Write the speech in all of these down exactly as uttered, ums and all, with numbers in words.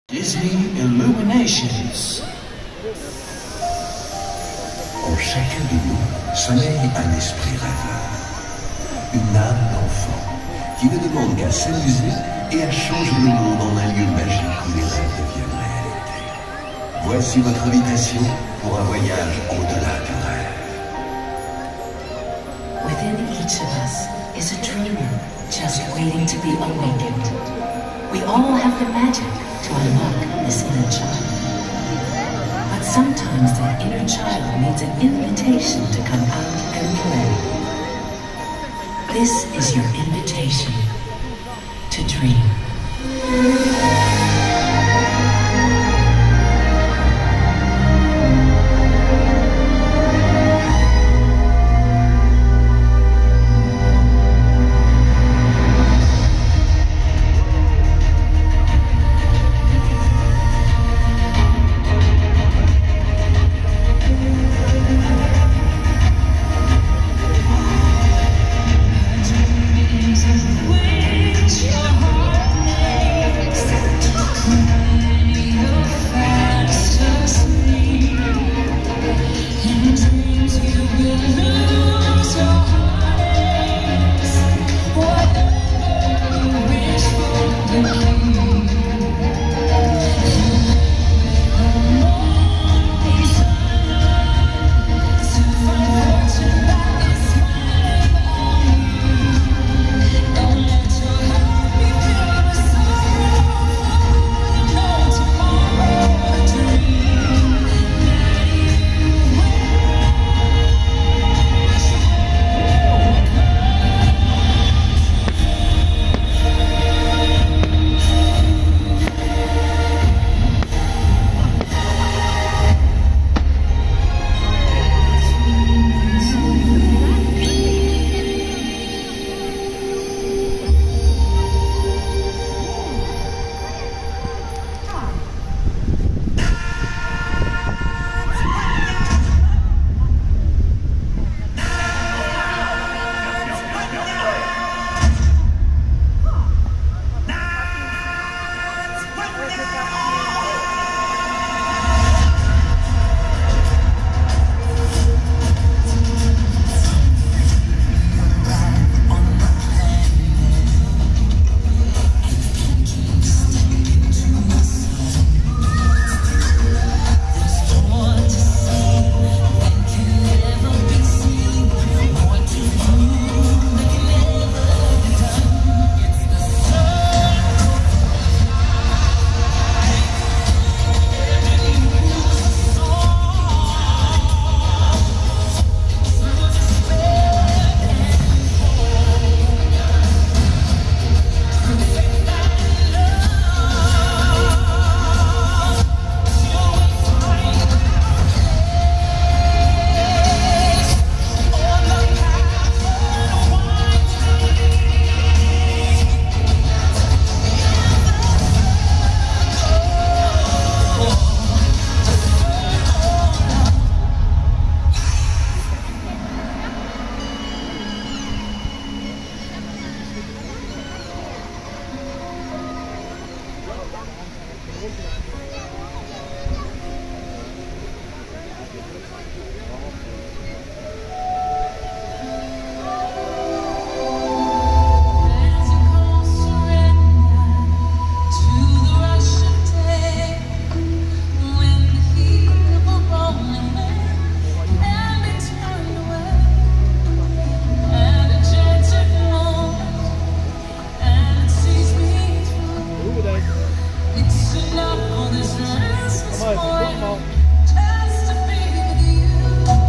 Disney Illuminations. En chacun de nous sommeille un esprit rêveur, une âme d'enfant qui ne demande qu'à s'amuser et à changer le monde en un lieu magique où les rêves deviennent réalité. Voici votre invitation pour un voyage au-delà du rêve. Within each of us is a dreamer just waiting to be awakened. We all have the magic to unlock this inner child. But sometimes that inner child needs an invitation to come out and play. This is your invitation to dream. Come on, come on.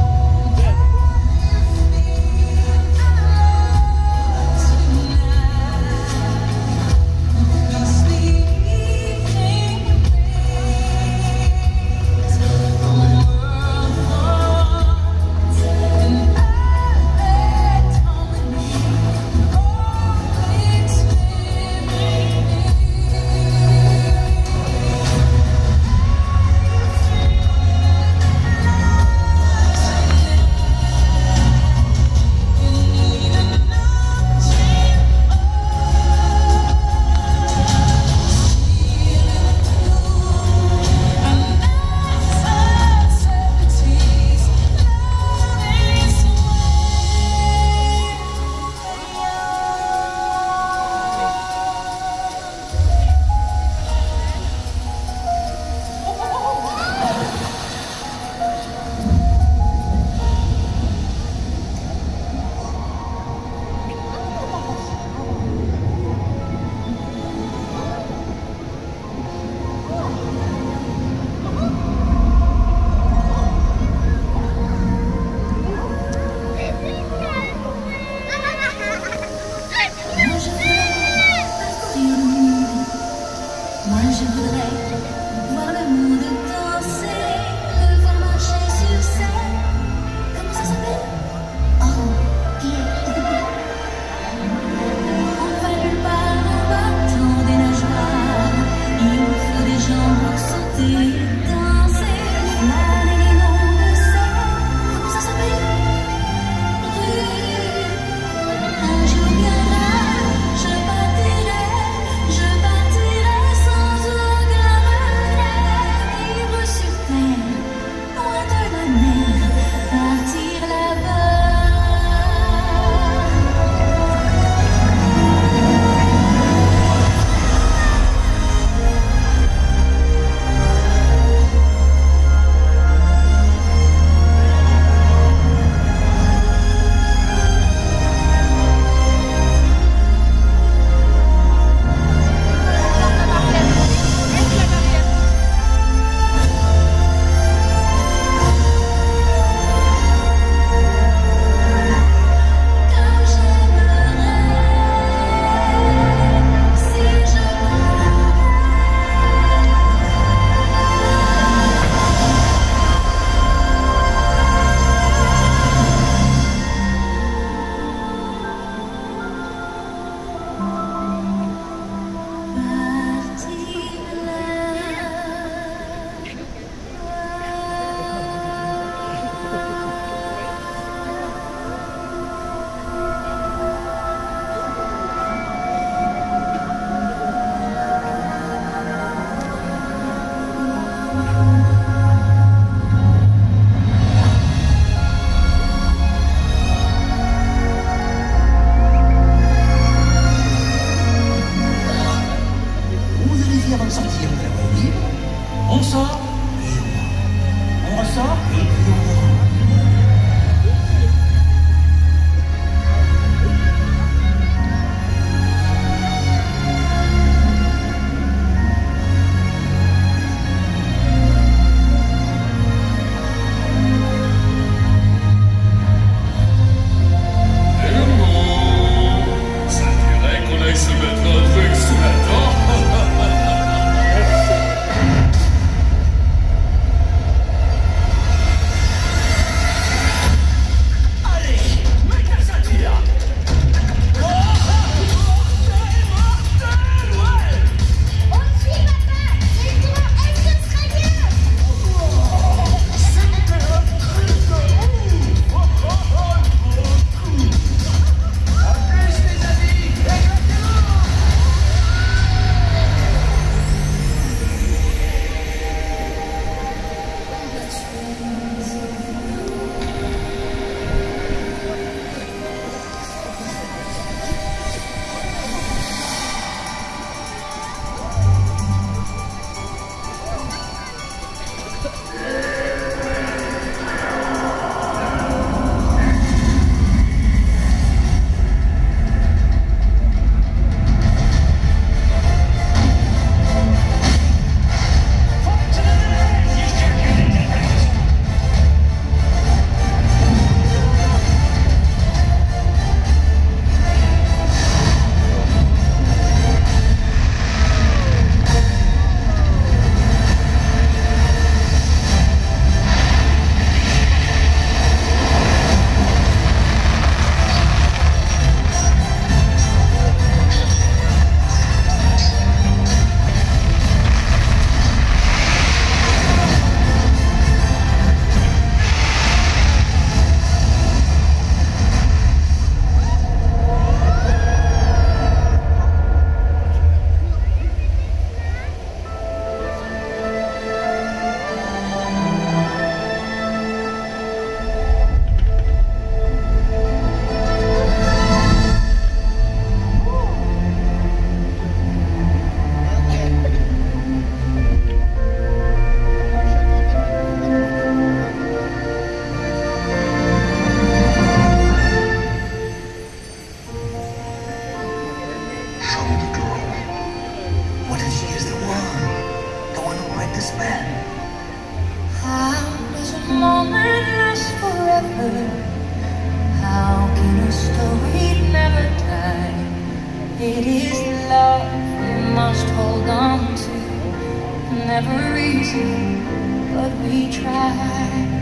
ressort et on voit. On ressort et puis on voit. It is love we must hold on to. Never easy, but we try.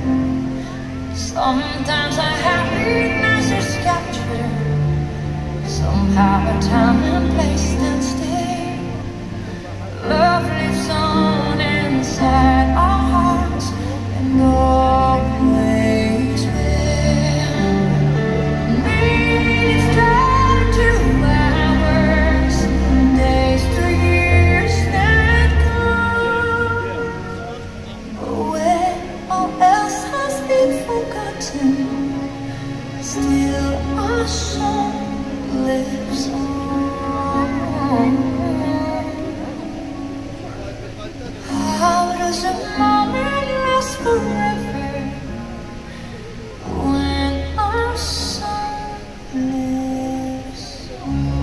Sometimes our happiness is captured. Somehow a time and place stand still. Love lives on inside our hearts and always will. Minutes turn to hours, days to years that come. But when all else has been forgotten, still our song lives on. How does a moment last forever when our song lives on?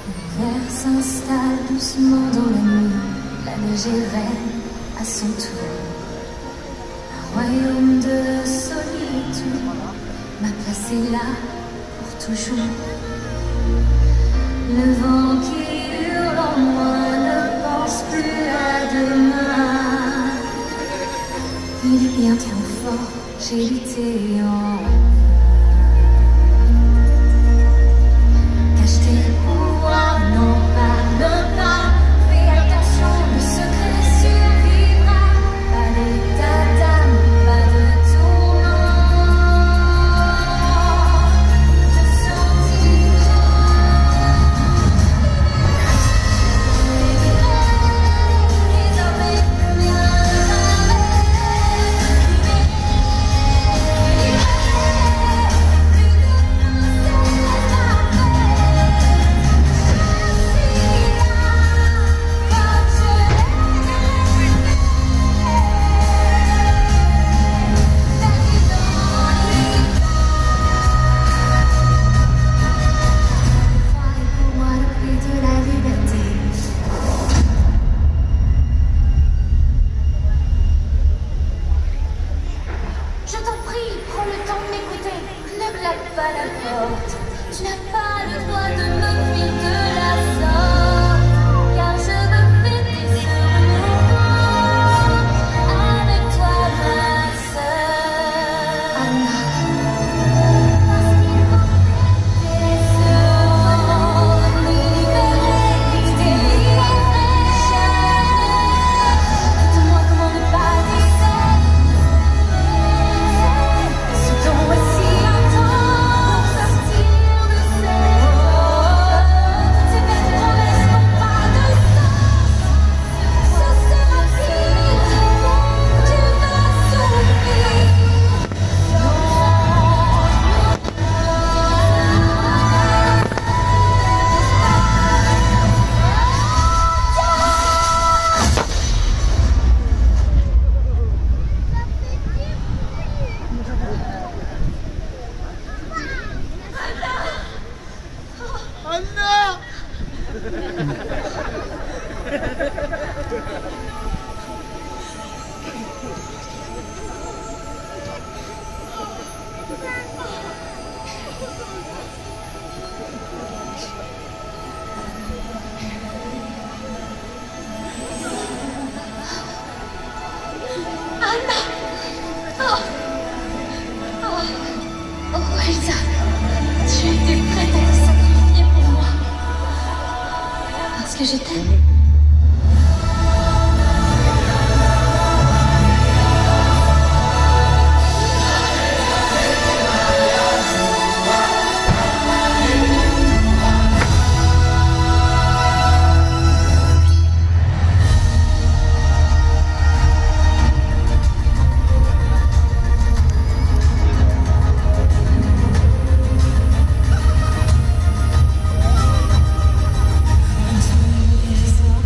L'hiver s'installe doucement dans la nuit, la neige est reine à son tour. Un royaume de solitude, ma place est là pour toujours. Le vent qui hurle en moi ne pense plus à demain. Il est bien trop fort, j'ai lutté en tu n'as pas le droit de me fuir de la sorte, car je veux fêter ce renouveau avec toi, ma sœur. Anna, parce qu'il faut fêter ce moment, nous libérer, nous délivrer. Dites-moi comment ne pas décéder, ce don est si que je t'aime. Until it's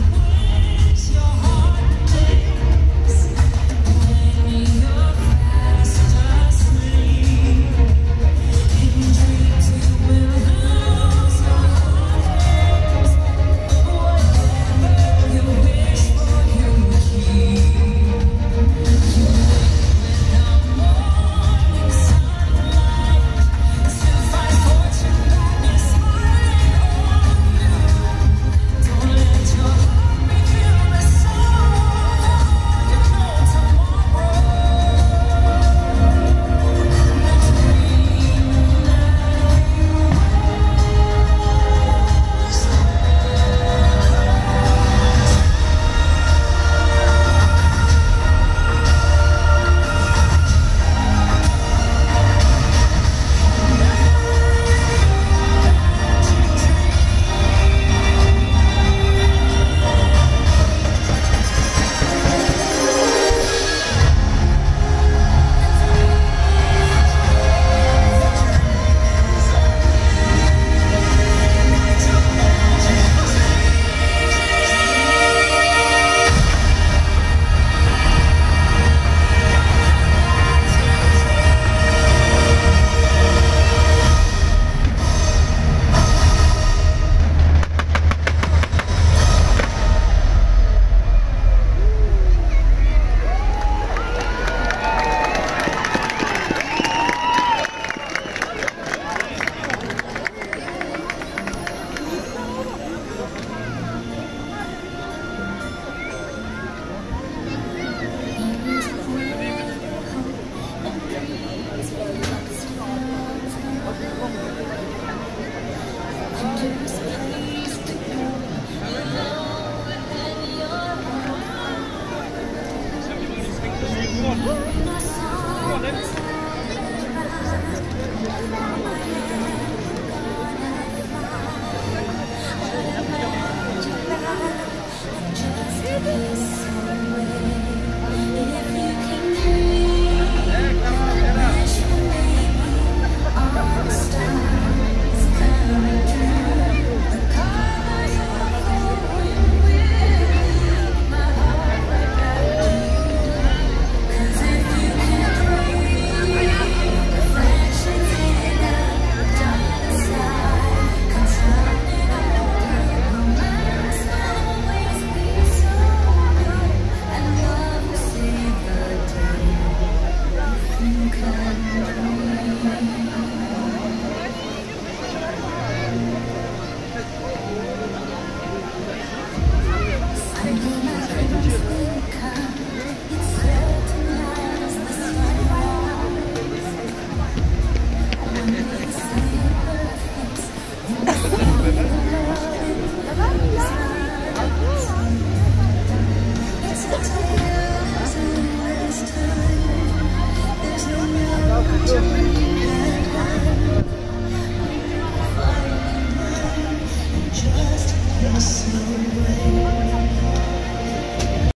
Just miss away.